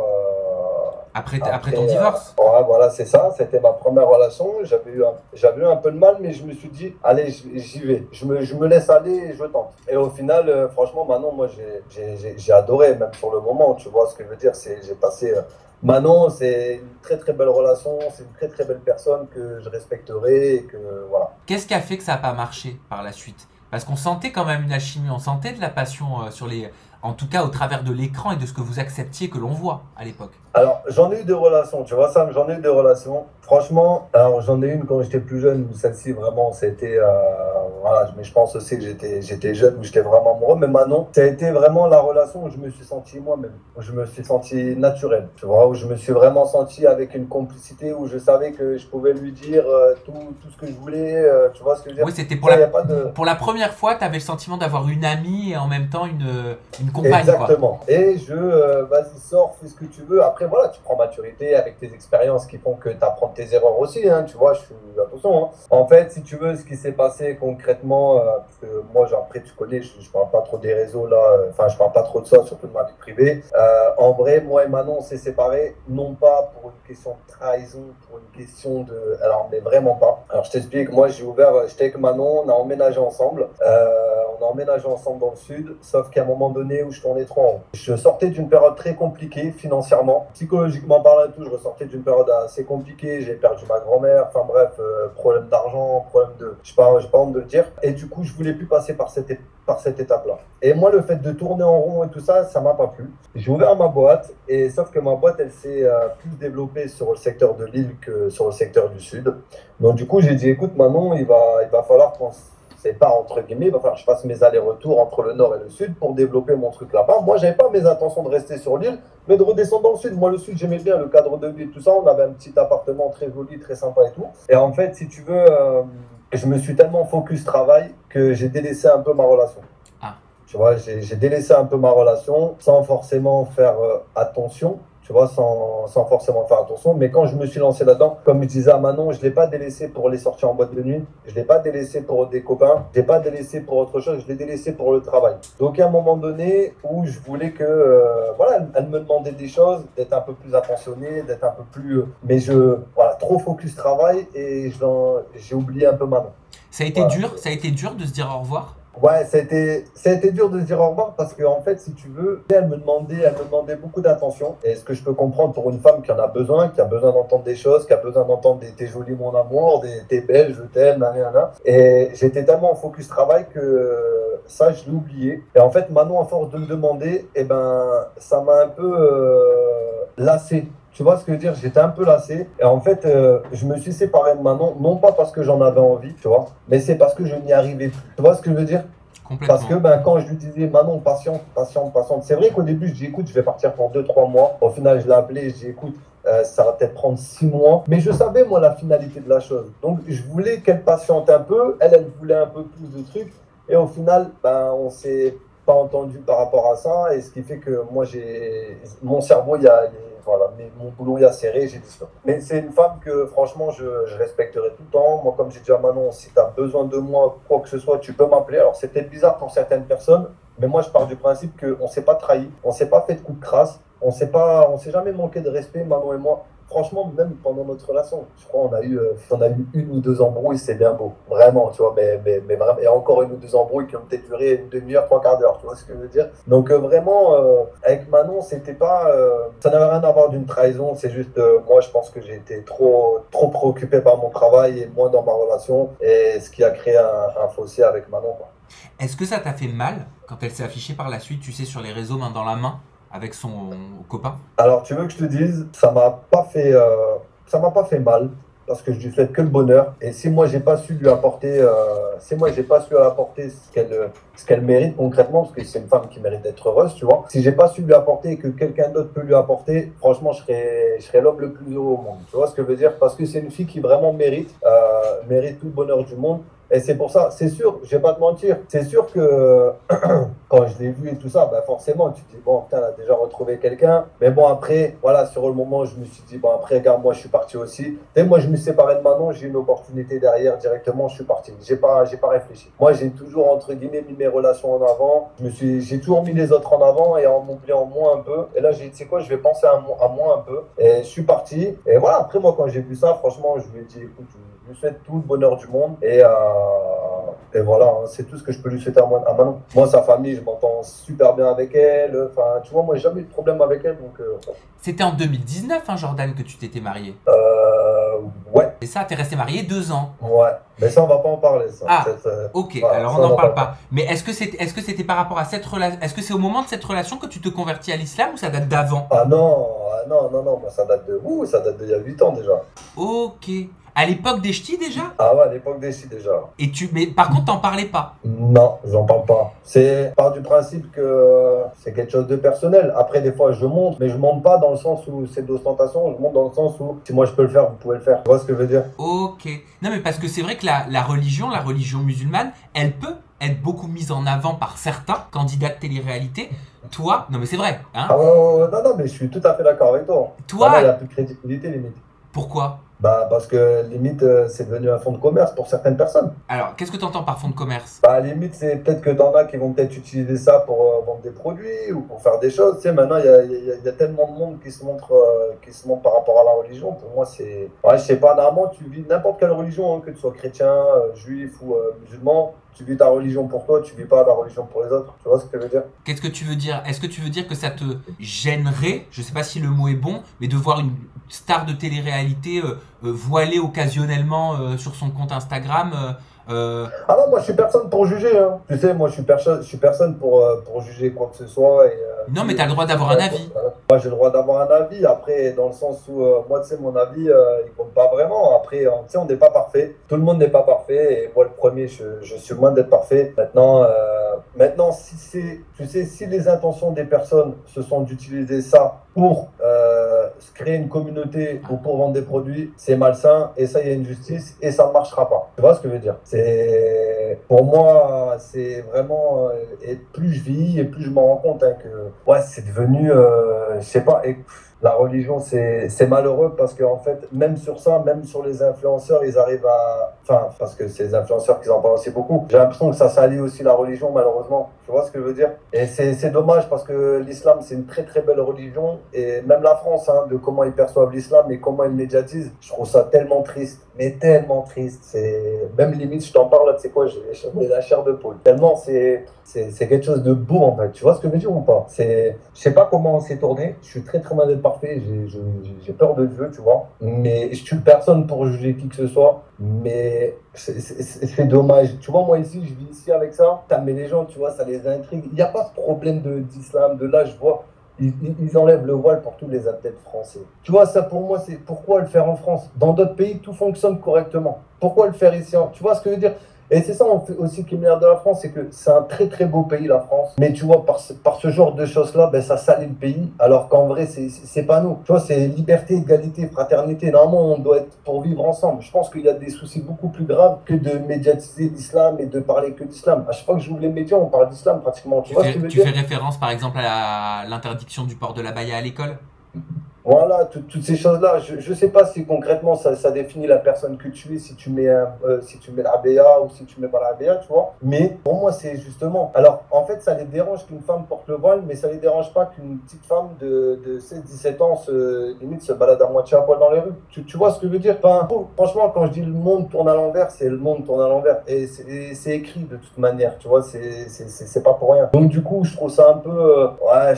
Après ton divorce? Ouais, voilà, c'est ça. C'était ma première relation. J'avais eu un peu de mal, mais je me suis dit, allez, j'y vais. Je me laisse aller et je tente. Et au final, franchement, Manon, moi, j'ai adoré, même sur le moment. Tu vois ce que je veux dire? J'ai passé. Manon, c'est une très très belle relation. C'est une très très belle personne que je respecterai et que voilà. Qu'est-ce qui a fait que ça n'a pas marché par la suite? Parce qu'on sentait quand même une alchimie, on sentait de la passion en tout cas au travers de l'écran et de ce que vous acceptiez que l'on voit à l'époque. Alors, j'en ai eu des relations, tu vois ça, j'en ai eu des relations. Franchement, alors j'en ai eu une quand j'étais plus jeune, où celle-ci vraiment, c'était, voilà, mais je pense aussi que j'étais jeune, où j'étais vraiment amoureux. Mais maintenant, ça a été vraiment la relation où je me suis senti moi-même, où je me suis senti naturel, tu vois, où je me suis vraiment senti avec une complicité, où je savais que je pouvais lui dire tout ce que je voulais, tu vois ce que je veux dire. Oui, c'était pour la première fois, tu avais le sentiment d'avoir une amie et en même temps une compagne. Exactement. Quoi. Et vas-y, sors, fais ce que tu veux. Après, voilà, tu prends maturité avec tes expériences qui font que tu apprends tes erreurs aussi, hein, tu vois, attention. Hein. En fait, si tu veux, ce qui s'est passé concrètement, parce que moi, après, tu connais, je parle pas trop des réseaux là, enfin, je parle pas trop de ça, surtout de ma vie privée. En vrai, moi et Manon, on s'est séparés, non pas pour une question de trahison, pour une question de. Alors, mais vraiment pas. Alors, je t'explique, moi, j'étais avec Manon, on a emménagé ensemble. On a emménagé ensemble dans le sud, sauf qu'à un moment donné où je tournais trop en haut. Je sortais d'une période très compliquée financièrement, psychologiquement parlant et tout, je ressortais d'une période assez compliquée, j'ai perdu ma grand-mère, enfin bref, problème d'argent, problème de... j'ai pas honte de le dire. Et du coup, je voulais plus passer par cette étape-là. Et moi, le fait de tourner en rond et tout ça, ça m'a pas plu. J'ai ouvert ma boîte, et sauf que ma boîte, elle s'est plus développée sur le secteur de Lille que sur le secteur du sud. Donc du coup, j'ai dit, écoute, Manon, il va falloir qu'on... C'est pas entre guillemets, il va falloir que je fasse mes allers-retours entre le nord et le sud pour développer mon truc là-bas. Moi, j'avais pas mes intentions de rester sur l'île, mais de redescendre dans le sud. Moi, le sud, j'aimais bien le cadre de vie et tout ça. On avait un petit appartement très joli, très sympa et tout. Et en fait, si tu veux, je me suis tellement focus travail que j'ai délaissé un peu ma relation. Ah. Tu vois, j'ai délaissé un peu ma relation sans forcément faire attention. Tu vois, sans forcément faire attention. Mais quand je me suis lancé là-dedans, comme je disais à Manon, je ne l'ai pas délaissé pour les sorties en boîte de nuit. Je ne l'ai pas délaissé pour des copains. Je ne l'ai pas délaissé pour autre chose. Je l'ai délaissé pour le travail. Donc, à un moment donné où je voulais que, voilà, elle me demandait des choses, d'être un peu plus attentionné, d'être un peu plus. Mais voilà, trop focus travail et j'ai oublié un peu Manon. Ça a été dur, ça a été dur de se dire au revoir. Ouais, ça a été dur de se dire au revoir parce qu'en fait, si tu veux, elle me demandait beaucoup d'attention. Et ce que je peux comprendre pour une femme qui en a besoin, qui a besoin d'entendre des choses, qui a besoin d'entendre des t'es jolie mon amour, des t'es belle, je t'aime, nanana. Et j'étais tellement en focus travail que ça, je l'ai oublié. Et en fait, Manon, à force de me demander, eh ben, ça m'a un peu lassé. Tu vois ce que je veux dire? J'étais un peu lassé. Et en fait, je me suis séparé de Manon, non pas parce que j'en avais envie, tu vois, mais c'est parce que je n'y arrivais plus. Tu vois ce que je veux dire? Parce que quand je lui disais Manon, patiente, patiente, patiente, c'est vrai qu'au début, je dis écoute, je vais partir pour 2-3 mois. Au final, je l'ai appelé, je dis écoute, ça va peut-être prendre 6 mois. Mais je savais, moi, la finalité de la chose. Donc, je voulais qu'elle patiente un peu. Elle voulait un peu plus de trucs. Et au final, on s'est pas entendu par rapport à ça. Et ce qui fait que moi, mon cerveau, voilà, mais mon boulot y a serré, j'ai dit stop. Mais c'est une femme que franchement je respecterai tout le temps. Moi, comme j'ai dit à Manon, si tu as besoin de moi, quoi que ce soit, tu peux m'appeler. Alors c'est peut-être bizarre pour certaines personnes, mais moi je pars du principe qu'on ne s'est pas trahi, on ne s'est pas fait de coups de crasse, on s'est jamais manqué de respect, Manon et moi. Franchement, même pendant notre relation, je crois on a eu 1 ou 2 embrouilles, c'est bien beau. Vraiment, tu vois, mais vraiment, et encore 1 ou 2 embrouilles qui ont peut-être duré une demi-heure, 3/4 d'heure, tu vois ce que je veux dire? Donc vraiment, avec Manon, c'était pas, ça n'avait rien à voir d'une trahison, c'est juste, moi je pense que j'ai été trop préoccupé par mon travail et moins dans ma relation, et ce qui a créé un fossé avec Manon, quoi. Est-ce que ça t'a fait mal quand elle s'est affichée par la suite, tu sais, sur les réseaux main dans la main avec son copain? Alors, tu veux que je te dise, ça m'a pas fait mal parce que je lui souhaite que le bonheur. Et si moi j'ai pas su lui apporter, ce qu'elle mérite concrètement, parce que c'est une femme qui mérite d'être heureuse, tu vois. Si j'ai pas su lui apporter et que quelqu'un d'autre peut lui apporter, franchement, je serais l'homme le plus heureux au monde. Tu vois ce que je veux dire? Parce que c'est une fille qui vraiment mérite tout le bonheur du monde. Et c'est pour ça, c'est sûr, je vais pas te mentir, c'est sûr que quand je l'ai vu et tout ça, forcément, tu te dis, bon, putain, elle a déjà retrouvé quelqu'un. Mais bon, après, voilà, sur le moment, je me suis dit, bon, après, regarde, moi, je suis parti aussi. Et moi, je me suis séparé de Manon, j'ai eu une opportunité derrière, directement, je suis parti. J'ai pas réfléchi. Moi, j'ai toujours, entre guillemets, mis mes relations en avant. J'ai toujours mis les autres en avant et en m'oubliant moi un peu. Et là, j'ai dit, tu sais quoi, je vais penser à moi un peu. Et je suis parti. Et voilà, après, moi, quand j'ai vu ça, franchement, je lui ai dit, écoute, je lui souhaite tout le bonheur du monde. Et voilà, hein, c'est tout ce que je peux lui souhaiter à Manon. Moi, sa famille, je m'entends super bien avec elle. Enfin, tu vois, moi, j'ai jamais eu de problème avec elle. Donc, C'était en 2019, hein, Jordan, que tu t'étais marié. Ouais. Et ça, t'es resté marié 2 ans. Ouais. Mais ça, on va pas en parler. Ça. Ah, ok. Voilà, alors on n'en parle pas. Mais est-ce que c'était par rapport à cette relation? Est-ce que c'est au moment de cette relation que tu te convertis à l'islam ou ça date d'avant? Ah non, non. Moi, ça date d'il y a 8 ans déjà. Ok. À l'époque des ch'tis déjà? Ah ouais, à l'époque des ch'tis déjà. Mais par contre, t'en parlais pas? Non, j'en parle pas. C'est par du principe que c'est quelque chose de personnel. Après, des fois, je monte, mais je monte pas dans le sens où c'est d'ostentation. Je monte dans le sens où si moi je peux le faire, vous pouvez le faire. Tu vois ce que je veux dire? Ok. Non, mais parce que c'est vrai que la religion musulmane, elle peut être beaucoup mise en avant par certains candidats de télé-réalité. Toi, non mais c'est vrai, hein? Ah ouais, non, mais je suis tout à fait d'accord avec toi. Toi, il n'y a plus de crédibilité, limite. Pourquoi? Parce que limite, c'est devenu un fonds de commerce pour certaines personnes. Alors, qu'est-ce que tu entends par fonds de commerce? Limite, c'est peut-être que t'en as qui vont peut-être utiliser ça pour vendre des produits ou pour faire des choses. Tu sais, maintenant, il y a tellement de monde qui se montre par rapport à la religion. Pour moi, c'est. Ouais, je sais pas, normalement, tu vis n'importe quelle religion, hein, que tu sois chrétien, juif ou musulman. Tu vis ta religion pour toi, tu vis pas la religion pour les autres. Tu vois ce que je veux dire? Qu'est-ce que tu veux dire? Est-ce que tu veux dire que ça te gênerait, je sais pas si le mot est bon, mais de voir une star de télé-réalité voilée occasionnellement sur son compte Instagram Ah non, moi je suis personne pour juger. Hein. Tu sais, moi je suis personne pour juger quoi que ce soit. Non, mais t'as le droit d'avoir un avis. Moi j'ai le droit d'avoir un avis. Après, dans le sens où moi, tu sais, mon avis, il compte pas vraiment. Après, tu sais, on n'est pas parfait. Tout le monde n'est pas parfait. Et moi, le premier, je suis loin d'être parfait. Maintenant, si les intentions des personnes ce sont d'utiliser ça pour se créer une communauté ou pour vendre des produits, c'est malsain et ça, il y a une justice et ça ne marchera pas. Tu vois ce que je veux dire? Pour moi, c'est vraiment... et plus je vis et plus je me rends compte hein, que ouais, c'est devenu... je sais pas... La religion, c'est malheureux parce qu'en fait, même sur ça, même sur les influenceurs, ils arrivent à... Enfin, parce que c'est les influenceurs qui en parlent aussi beaucoup. J'ai l'impression que ça salit aussi la religion, malheureusement. Tu vois ce que je veux dire? Et c'est dommage parce que l'islam, c'est une très très belle religion. Et même la France, hein, de comment ils perçoivent l'islam et comment ils le médiatisent, je trouve ça tellement triste. Mais tellement triste. Même limite, je t'en parle là, tu sais quoi, j'ai la chair de poule. Tellement c'est quelque chose de beau en fait. Tu vois ce que je veux dire ou pas? Je sais pas comment c'est tourné. Je suis très très mal parfait. J'ai peur de Dieu, tu vois. Mais je tue personne pour juger qui que ce soit. Mais c'est dommage. Tu vois, moi ici, je vis ici avec ça. Mais les gens, tu vois, ça les intrigue. Il n'y a pas de problème d'islam. De là, je vois. Ils enlèvent le voile pour tous les athlètes français. Tu vois, ça pour moi, c'est pourquoi le faire en France? Dans d'autres pays, tout fonctionne correctement. Pourquoi le faire ici? Tu vois ce que je veux dire? Et c'est ça aussi qui m'énerve de la France, c'est que c'est un très très beau pays, la France. Mais tu vois, par ce genre de choses-là, ben, ça salit le pays, alors qu'en vrai, c'est pas nous. Tu vois, c'est liberté, égalité, fraternité. Normalement, on doit être pour vivre ensemble. Je pense qu'il y a des soucis beaucoup plus graves que de médiatiser l'islam et de parler que d'islam. À chaque fois que j'ouvre les médias, on parle d'islam pratiquement. Tu vois ce que je veux dire? Tu fais référence par exemple à l'interdiction du port de la baya à l'école? Voilà, toutes ces choses-là. Je ne sais pas si concrètement ça définit la personne que tu es, si tu mets l'ABA ou si tu mets pas l'ABA, tu vois. Mais pour moi, c'est justement. Alors, en fait, ça les dérange qu'une femme porte le voile, mais ça les dérange pas qu'une petite femme de 16-17 ans limite se balade à moitié à poil dans les rues. Tu vois ce que je veux dire? Enfin, franchement, quand je dis le monde tourne à l'envers, c'est le monde tourne à l'envers. Et c'est écrit de toute manière, tu vois, c'est pas pour rien. Donc, du coup, je trouve ça un peu. Ouais,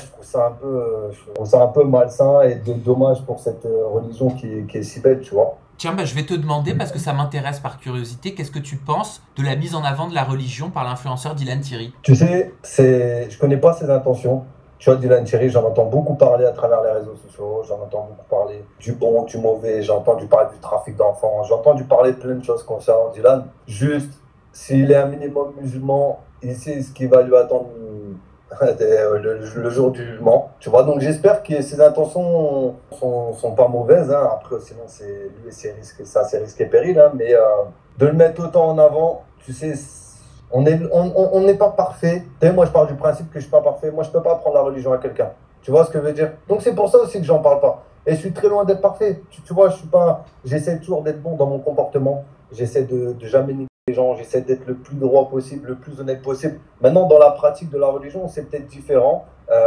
je trouve ça un peu malsain et dommage pour cette religion qui est si belle, tu vois. Tiens, bah, je vais te demander, parce que ça m'intéresse par curiosité, qu'est-ce que tu penses de la mise en avant de la religion par l'influenceur Dylan Thierry? Tu sais, je connais pas ses intentions. Tu vois, Dylan Thierry, j'en entends beaucoup parler à travers les réseaux sociaux, j'en entends beaucoup parler du bon, du mauvais, j'ai entendu parler du trafic d'enfants, j'ai entendu parler de plein de choses concernant Dylan. Juste, s'il est un minimum musulman, il sait ce qui va lui attendre le jour du jugement, tu vois. Donc j'espère que ses intentions sont pas mauvaises, hein. Après, sinon, c'est lui et ses risques et périls, hein. Mais de le mettre autant en avant, tu sais, on n'est pas parfait. Tu sais, moi, je pars du principe que je suis pas parfait. Moi, je peux pas apprendre la religion à quelqu'un. Tu vois ce que je veux dire? Donc c'est pour ça aussi que j'en parle pas. Et je suis très loin d'être parfait. Tu vois, je suis pas. J'essaie toujours d'être bon dans mon comportement. J'essaie de jamais niquer les gens. J'essaie d'être le plus droit possible, le plus honnête possible. Maintenant, dans la pratique de la religion, c'est peut-être différent.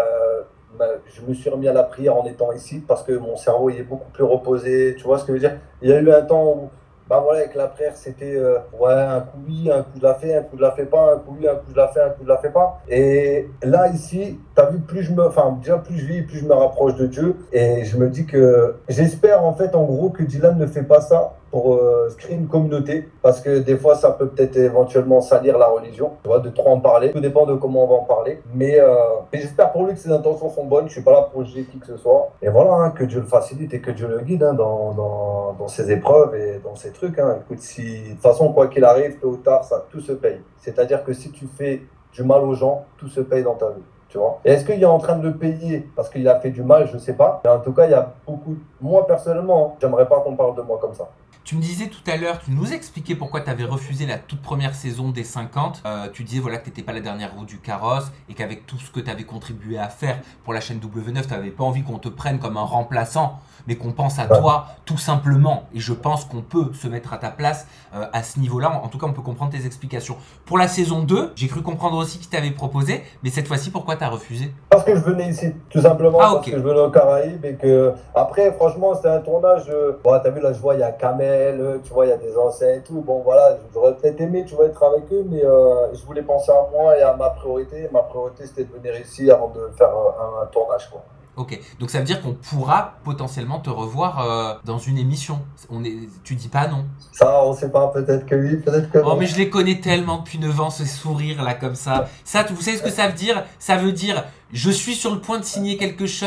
Je me suis remis à la prière en étant ici parce que mon cerveau il est beaucoup plus reposé. Tu vois ce que je veux dire? Il y a eu un temps où, bah voilà, avec la prière, c'était ouais, un coup oui, un coup je la fais, un coup je la fais pas, un coup oui, un coup je la fais, un coup je la fais pas. Et là, ici, t'as vu, déjà plus je vis, plus je me rapproche de Dieu. Et je me dis que j'espère en fait, en gros, que Dylan ne fait pas ça pour se créer une communauté, parce que des fois ça peut peut-être éventuellement salir la religion, tu vois, de trop en parler, tout dépend de comment on va en parler, mais j'espère pour lui que ses intentions sont bonnes, je suis pas là pour juger qui que ce soit, et voilà, hein, que Dieu le facilite et que Dieu le guide hein, dans ses épreuves et dans ses trucs, hein. Écoute, de toute façon, quoi qu'il arrive, tôt ou tard, ça, tout se paye, c'est-à-dire que si tu fais du mal aux gens, tout se paye dans ta vie. Tu vois. Et est-ce qu'il est en train de le payer parce qu'il a fait du mal? Je sais pas. Mais en tout cas, il y a beaucoup. Moi, personnellement, j'aimerais pas qu'on parle de moi comme ça. Tu me disais tout à l'heure, tu nous expliquais pourquoi tu avais refusé la toute première saison des 50. Tu disais voilà, que tu n'étais pas la dernière roue du carrosse et qu'avec tout ce que tu avais contribué à faire pour la chaîne W9, tu n'avais pas envie qu'on te prenne comme un remplaçant, mais qu'on pense à toi tout simplement. Et je pense qu'on peut se mettre à ta place à ce niveau-là. En tout cas, on peut comprendre tes explications. Pour la saison 2, j'ai cru comprendre aussi qu'il t'avait proposé, mais cette fois-ci, pourquoi tu as refusé? Parce que je venais ici, tout simplement, parce que je venais aux Caraïbes et que après, franchement, c'était un tournage. Bon, t'as vu, là, je vois, il y a Kamel, tu vois, il y a des enseignes et tout. Bon, voilà, j'aurais peut-être aimé, tu vois, être avec eux, mais je voulais penser à moi et à ma priorité. Ma priorité, c'était de venir ici avant de faire un tournage, quoi. Ok, donc ça veut dire qu'on pourra potentiellement te revoir dans une émission. Tu dis pas non? Ça, on sait pas, peut-être que oui, peut-être que non. Oh, mais je les connais tellement depuis 9 ans, ce sourire là comme ça. Ça, vous savez ce que ça veut dire? Ça veut dire, je suis sur le point de signer quelque chose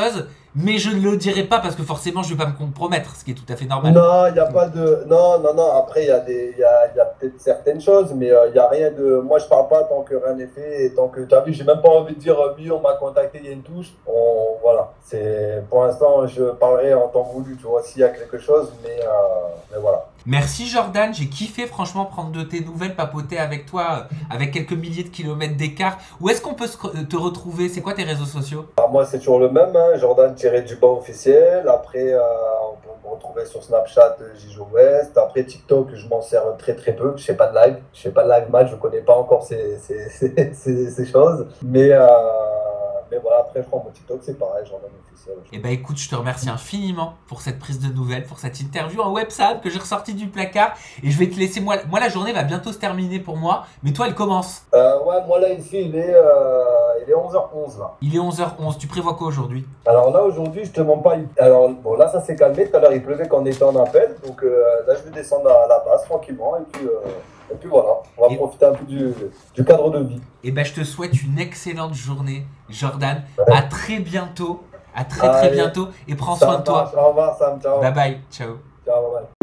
Mais je ne le dirai pas parce que forcément je vais pas me compromettre, ce qui est tout à fait normal. Non, il n'y a pas de. Non, non, non. Après, il y a peut-être certaines choses, mais il n'y a rien de. Moi, je parle pas tant que rien n'est fait. Et tant que. Tu as vu, j'ai même pas envie de dire, oui, on m'a contacté, il y a une touche. Voilà. Pour l'instant, je parlerai en temps voulu, tu vois, s'il y a quelque chose, mais voilà. Merci Jordan, j'ai kiffé franchement prendre de tes nouvelles, papoter avec toi, avec quelques milliers de kilomètres d'écart. Où est-ce qu'on peut te retrouver? C'est quoi tes réseaux sociaux? Alors, moi, c'est toujours le même, hein, Jordan-du-bas officiel. Après, on peut me retrouver sur Snapchat, Gijo West. Après, TikTok, je m'en sers très très peu. Je fais pas de live. Je fais pas de live match. Je connais pas encore ces choses. Mais voilà, après, je crois mon TikTok, c'est pareil, Jordan officiel. Eh ben écoute, je te remercie infiniment pour cette prise de nouvelles, pour cette interview en WebSam que j'ai ressorti du placard. Et je vais te laisser, moi la journée va bientôt se terminer pour moi, mais toi elle commence. Ouais, moi là ici, il est 11h11 là. Il est 11h11, tu prévois quoi aujourd'hui? Alors là aujourd'hui, je te mens pas. Alors bon, là ça s'est calmé, tout à l'heure il pleuvait quand on était en appel. Donc là je vais descendre à la base tranquillement et puis voilà, on va profiter un peu du cadre de vie. Et ben je te souhaite une excellente journée, Jordan. Ouais. À très bientôt. À très bientôt. Et prends soin de toi. Au revoir Sam, ciao. Bye bye, ciao. Ciao, bye bye.